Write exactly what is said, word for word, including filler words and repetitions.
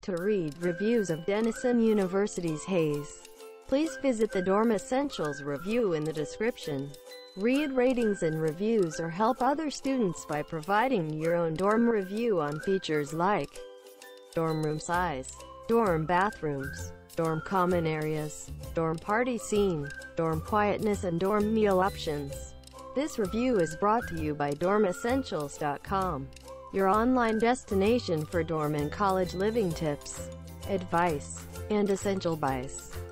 To read reviews of Denison University's Hayes, please visit the Dorm Essentials review in the description. Read ratings and reviews or help other students by providing your own dorm review on features like dorm room size, dorm bathrooms, dorm common areas, dorm party scene, dorm quietness and dorm meal options. This review is brought to you by dorm essentials dot com, your online destination for dorm and college living tips, advice, and essential buys.